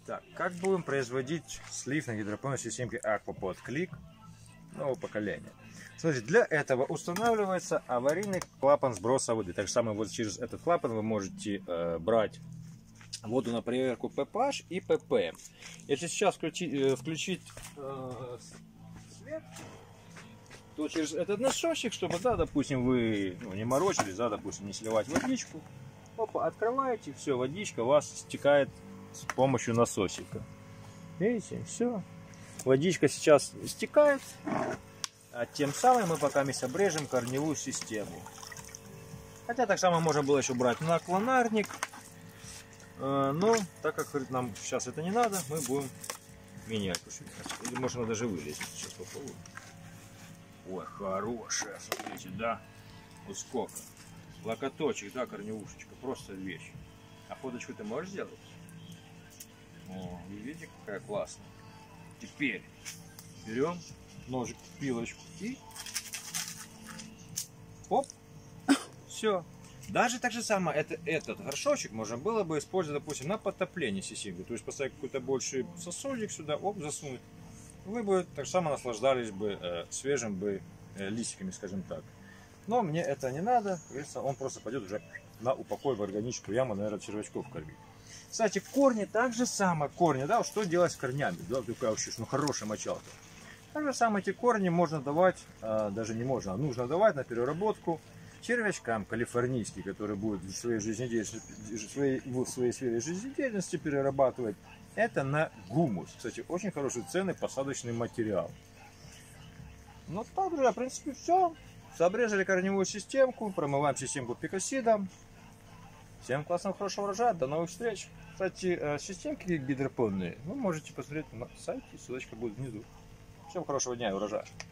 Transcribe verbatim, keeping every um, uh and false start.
Так, как будем производить слив на гидропонной системке Aquapod Click нового поколения? Смотрите, для этого устанавливается аварийный клапан сброса воды. Так же самое вот через этот клапан вы можете э, брать воду на проверку пэ пэ аш и пэ пэ эм. Если сейчас включить, э, включить э, свет, то через этот насосчик, чтобы, да, допустим, вы ну, не морочились, да, допустим, не сливать водичку, опа, открываете, все, водичка у вас стекает с помощью насосика. Видите, все. Водичка сейчас стекает, а тем самым мы пока мы обрежем корневую систему. Хотя так само можно было еще брать на клонарник, но так как нам сейчас это не надо, мы будем менять. Или можно даже вылезть. Сейчас попробуем. Ой, хорошая, смотрите, да? Вот сколько. Локоточек, да, корневушечка, просто вещь. А фоточку ты можешь сделать? О, вы видите, какая классная. Теперь берем ножик, пилочку и оп, все. Даже так же самое, это, этот горшочек можно было бы использовать, допустим, на подтопление системы. То есть поставить какой-то больший сосудик сюда, оп, засунуть. Вы бы так же самое наслаждались бы э, свежим бы э, листиками, скажем так. Но мне это не надо, он просто пойдет уже на упокой в органическую яму, наверное, червячков кормить. Кстати, корни так же самое, корни, да, что делать с корнями, да, такая вообще, ну, хорошая мочалка. Так же самое эти корни можно давать, а, даже не можно, а нужно давать на переработку червячкам калифорнийским, которые будут в своей, жизнедеятельности, в своей, в своей сфере жизнедеятельности перерабатывать. Это на гумус. Кстати, очень хороший ценный посадочный материал. Ну, также, в принципе, все. Обрезали корневую системку, промываем системку пикосидом. Всем классного, хорошего урожая, до новых встреч. Кстати, системки гидропонные вы можете посмотреть на сайте, ссылочка будет внизу. Всем хорошего дня и урожая.